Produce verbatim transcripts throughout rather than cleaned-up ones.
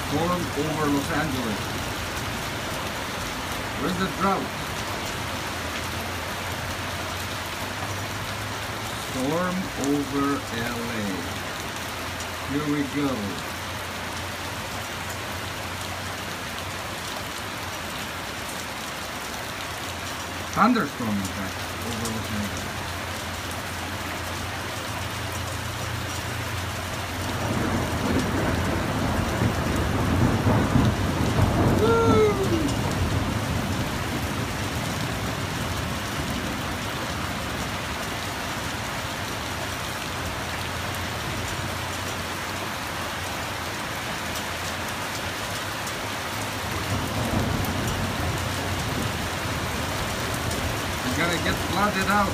Storm over Los Angeles. Where's the drought? Storm over L A. Here we go. Thunderstorm, in fact, over Los Angeles. Gonna get flooded out,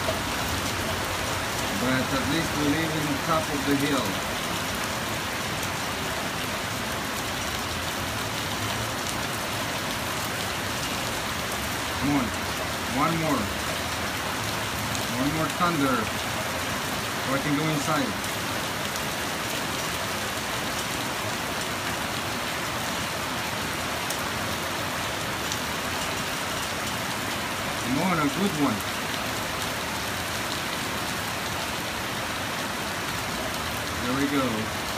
but at least we live in the top of the hill. Come on, one more, one more thunder, so I can go inside. Come on, a good one. There we go.